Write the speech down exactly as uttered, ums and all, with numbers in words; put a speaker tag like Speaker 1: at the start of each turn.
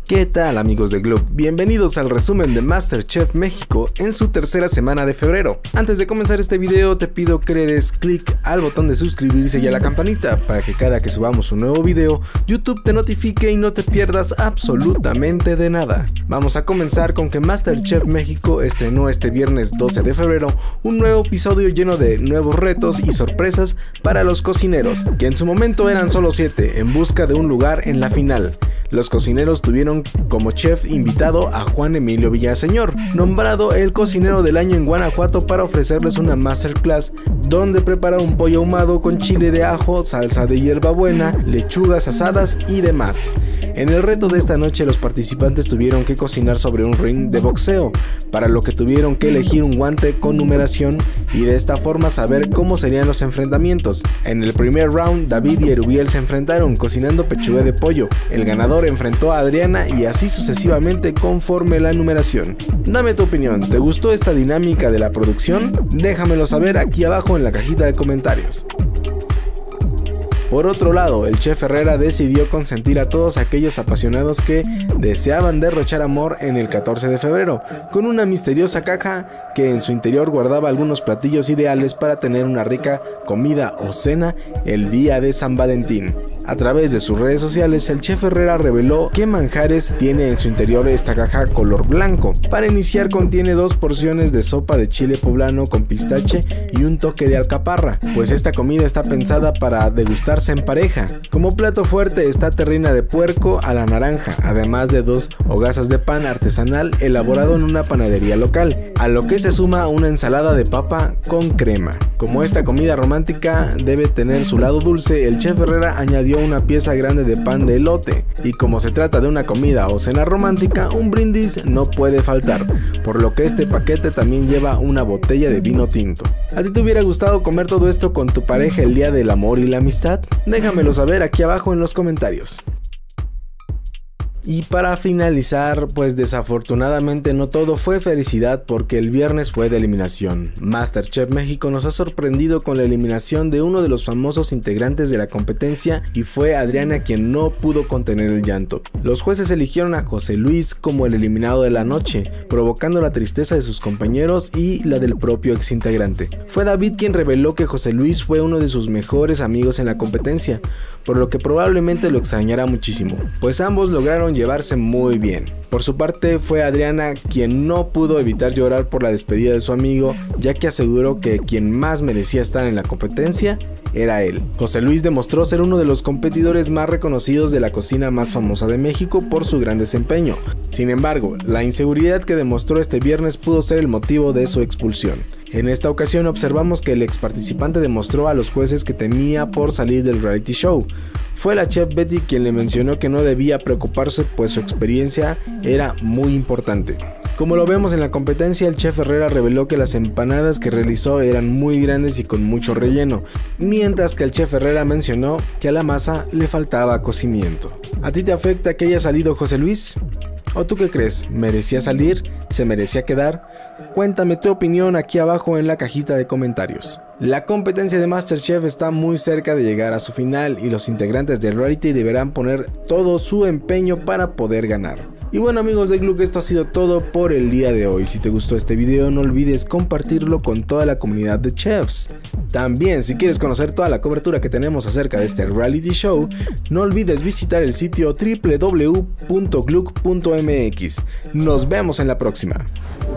Speaker 1: ¿Qué tal, amigos de Gluk? Bienvenidos al resumen de MasterChef México en su tercera semana de febrero. Antes de comenzar este video te pido que le des clic al botón de suscribirse y a la campanita para que cada que subamos un nuevo video YouTube te notifique y no te pierdas absolutamente de nada. Vamos a comenzar con que MasterChef México estrenó este viernes doce de febrero un nuevo episodio lleno de nuevos retos y sorpresas para los cocineros, que en su momento eran solo siete en busca de un lugar en la final. Los cocineros tuvieron como chef invitado a Juan Emilio Villaseñor, nombrado el cocinero del año en Guanajuato, para ofrecerles una masterclass donde prepara un pollo ahumado con chile de ajo, salsa de hierbabuena, lechugas asadas y demás. En el reto de esta noche los participantes tuvieron que cocinar sobre un ring de boxeo, para lo que tuvieron que elegir un guante con numeración y de esta forma saber cómo serían los enfrentamientos. En el primer round David y Erubiel se enfrentaron cocinando pechuga de pollo. El ganador enfrentó a Adriana y así sucesivamente conforme la numeración. Dame tu opinión, ¿te gustó esta dinámica de la producción? Déjamelo saber aquí abajo en la cajita de comentarios. Por otro lado, el chef Herrera decidió consentir a todos aquellos apasionados que deseaban derrochar amor en el catorce de febrero, con una misteriosa caja que en su interior guardaba algunos platillos ideales para tener una rica comida o cena el día de San Valentín. A través de sus redes sociales, el chef Herrera reveló qué manjares tiene en su interior esta caja color blanco. Para iniciar, contiene dos porciones de sopa de chile poblano con pistache y un toque de alcaparra, pues esta comida está pensada para degustarse en pareja. Como plato fuerte está terrina de puerco a la naranja, además de dos hogazas de pan artesanal elaborado en una panadería local, a lo que se suma una ensalada de papa con crema. Como esta comida romántica debe tener su lado dulce, el chef Herrera añadió una pieza grande de pan de elote, y como se trata de una comida o cena romántica, un brindis no puede faltar, por lo que este paquete también lleva una botella de vino tinto. ¿A ti te hubiera gustado comer todo esto con tu pareja el día del amor y la amistad? Déjamelo saber aquí abajo en los comentarios. Y para finalizar, pues desafortunadamente no todo fue felicidad, porque el viernes fue de eliminación. MasterChef México nos ha sorprendido con la eliminación de uno de los famosos integrantes de la competencia, y fue Adriana quien no pudo contener el llanto. Los jueces eligieron a José Luis como el eliminado de la noche, provocando la tristeza de sus compañeros y la del propio exintegrante. Fue David quien reveló que José Luis fue uno de sus mejores amigos en la competencia, por lo que probablemente lo extrañará muchísimo, pues ambos lograron llevarse muy bien. Por su parte, fue Adriana quien no pudo evitar llorar por la despedida de su amigo, ya que aseguró que quien más merecía estar en la competencia era él. José Luis demostró ser uno de los competidores más reconocidos de la cocina más famosa de México por su gran desempeño. Sin embargo, la inseguridad que demostró este viernes pudo ser el motivo de su expulsión. En esta ocasión observamos que el ex participante demostró a los jueces que temía por salir del reality show. Fue la chef Betty quien le mencionó que no debía preocuparse, pues su experiencia era muy importante. Como lo vemos en la competencia, el chef Herrera reveló que las empanadas que realizó eran muy grandes y con mucho relleno, mientras que el chef Herrera mencionó que a la masa le faltaba cocimiento. ¿A ti te afecta que haya salido José Luis? ¿O tú qué crees? ¿Merecía salir? ¿Se merecía quedar? Cuéntame tu opinión aquí abajo en la cajita de comentarios. La competencia de MasterChef está muy cerca de llegar a su final y los integrantes del reality deberán poner todo su empeño para poder ganar. Y bueno, amigos de Gluk, esto ha sido todo por el día de hoy. Si te gustó este video, no olvides compartirlo con toda la comunidad de chefs. También, si quieres conocer toda la cobertura que tenemos acerca de este reality show, no olvides visitar el sitio w w w punto gluk punto m x. Nos vemos en la próxima.